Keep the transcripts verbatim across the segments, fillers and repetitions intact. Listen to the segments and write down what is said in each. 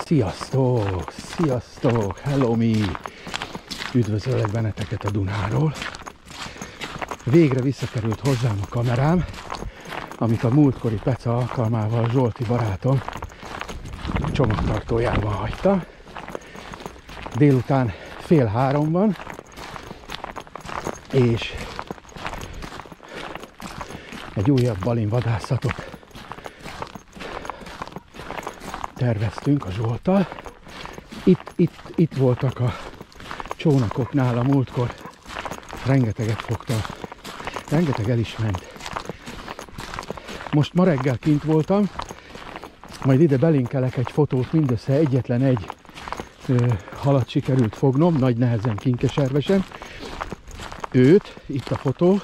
Sziasztok! Sziasztok! Hello me! Üdvözöllek benneteket a Dunáról. Végre visszakerült hozzám a kamerám, amit a múltkori Peca alkalmával Zsolti barátom csomagtartójában hagyta. Délután fél három van, és egy újabb balinvadászatot terveztünk a Zsolttal. Itt, itt, itt voltak a csónakoknál a múltkor. Rengeteget fogtam. Rengeteg el is ment. Most ma reggel kint voltam, majd ide belinkelek egy fotót, mindössze egyetlen egy ö, halat sikerült fognom, nagy nehezen kinkeservesen. Őt, itt a fotó.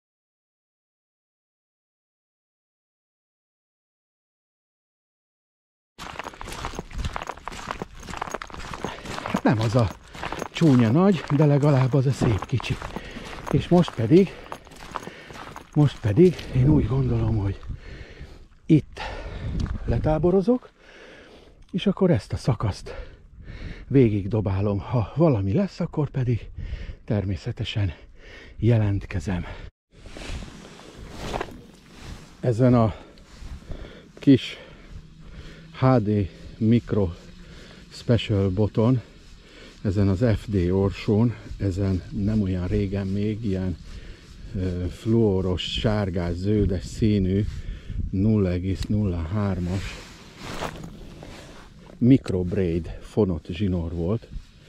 Hát nem az a csúnya nagy, de legalább az a szép kicsi. És most pedig, most pedig én úgy gondolom, hogy itt letáborozok, és akkor ezt a szakaszt végig dobálom. Ha valami lesz, akkor pedig természetesen jelentkezem. Ezen a kis há dé Micro Special boton, ezen az ef dé orsón, ezen nem olyan régen még ilyen uh, fluoros, sárgás, zöldes színű nulla egész nulla hármas microbraid fonott zsinór volt,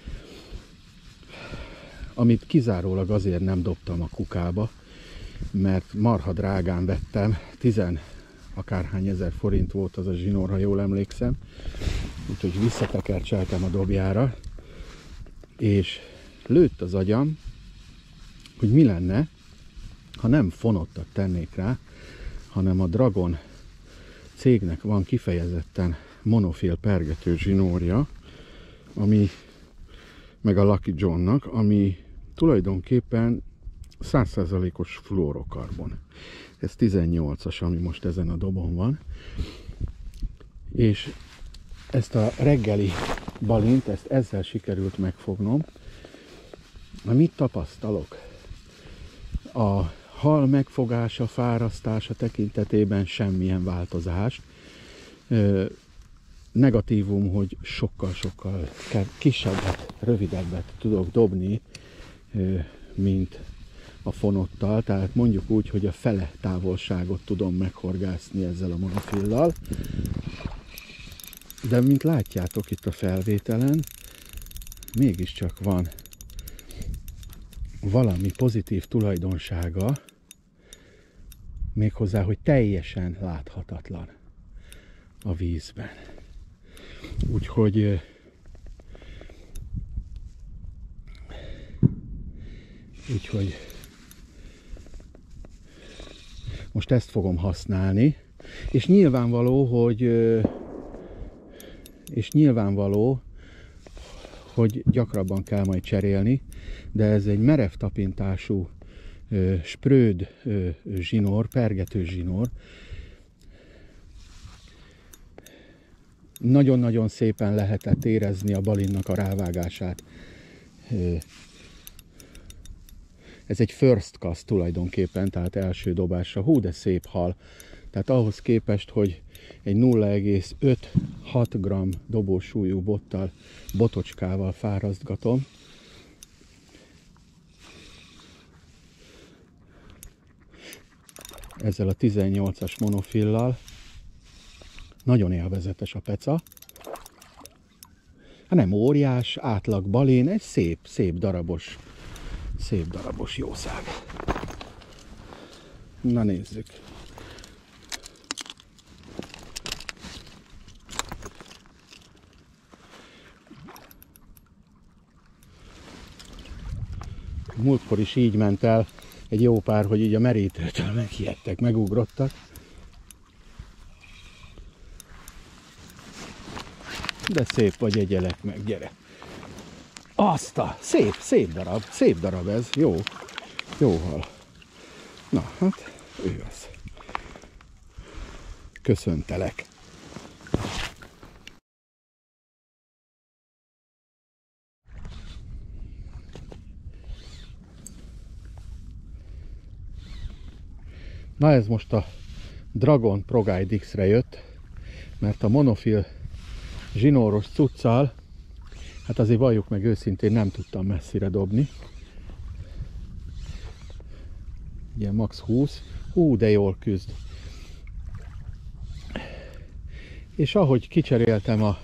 amit kizárólag azért nem dobtam a kukába, mert marha drágán vettem, tizen akárhány ezer forint volt az a zsinór, ha jól emlékszem, úgyhogy visszatekercseltem a dobjára, és lőtt az agyam, hogy mi lenne, ha nem fonottat tennék rá, hanem a Dragon cégnek van kifejezetten monofil pergető zsinórja, ami, meg a Lucky Johnnak, ami tulajdonképpen száz százalékos fluorokarbon. Ez tizennyolcas, ami most ezen a dobon van. És ezt a reggeli balint, ezt ezzel sikerült megfognom. Amit tapasztalok? A hal megfogása, fárasztása tekintetében semmilyen változás. Negatívum, hogy sokkal-sokkal kisebbet, rövidebbet tudok dobni, mint a fonottal, tehát mondjuk úgy, hogy a fele távolságot tudom meghorgászni ezzel a monofillal. De mint látjátok itt a felvételen, mégiscsak van valami pozitív tulajdonsága, méghozzá, hogy teljesen láthatatlan a vízben. Úgyhogy úgyhogy most ezt fogom használni, és nyilvánvaló, hogy és nyilvánvaló, hogy gyakrabban kell majd cserélni, de ez egy merev tapintású ö, spröd ö, zsinór, pergető zsinór. Nagyon-nagyon szépen lehetett érezni a balinnak a rávágását. Ez egy first cast tulajdonképpen, tehát első dobásra. Hú, de szép hal. Tehát ahhoz képest, hogy egy nulla egész öt-hat gramm dobósúlyú bottal, botocskával fárasztgatom. Ezzel a tizennyolcas monofillal. Nagyon élvezetes a peca. Hát nem óriás, átlag balén, egy szép, szép darabos, szép darabos jószág. Na nézzük. Múltkor is így ment el egy jó pár, hogy így a merítőtől megijedtek, megugrottak. De szép vagy, egyelek meg, gyere. Azt a szép, szép darab, szép darab ez, jó, jó hal. Na, hát ő az. Köszöntelek. Na ez most a Dragon ProGuide X-re jött, mert a monofil zsinóros cuccal, hát azért valljuk meg őszintén, nem tudtam messzire dobni. Ilyen max húsz. Hú, de jól küzd. És ahogy kicseréltem a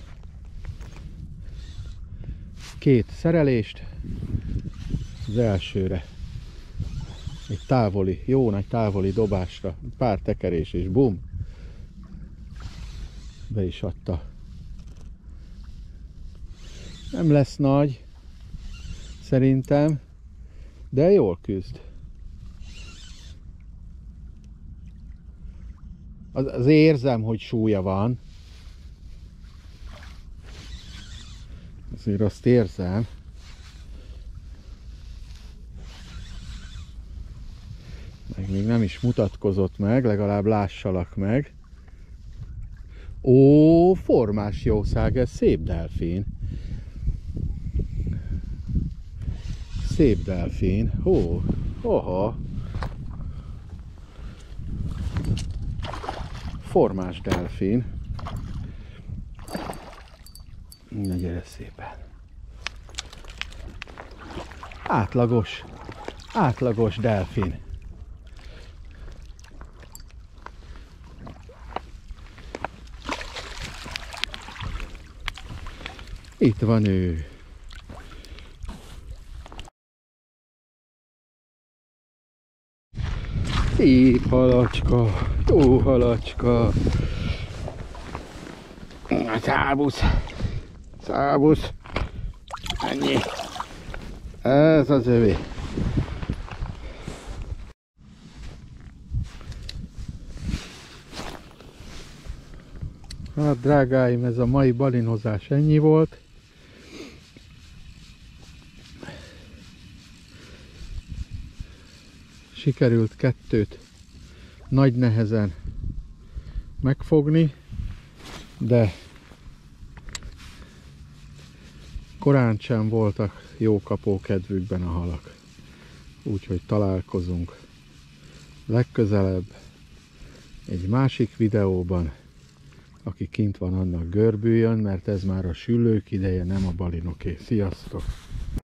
két szerelést, az elsőre egy távoli, jó nagy távoli dobásra, pár tekerés és bum, be is adta. Nem lesz nagy, szerintem, de jól küzd. Az, az érzem, hogy súlya van. Azért azt érzem. Meg még nem is mutatkozott meg, legalább lássalak meg. Ó, formás jószág, ez szép delfin. Szép delfin. Ó, oha. Formás delfin. Na gyere szépen. Átlagos, átlagos delfin. Itt van ő. Szép halacska, jó halacska. Szábusz, szábusz. Ennyi. Ez az övé. Hát drágáim, ez a mai balinozás ennyi volt. Sikerült kettőt nagy nehezen megfogni, de korán sem voltak jó kapókedvükben a halak. Úgyhogy találkozunk legközelebb egy másik videóban. Aki kint van, annak görbüljön, mert ez már a süllők ideje, nem a balinoké. Sziasztok!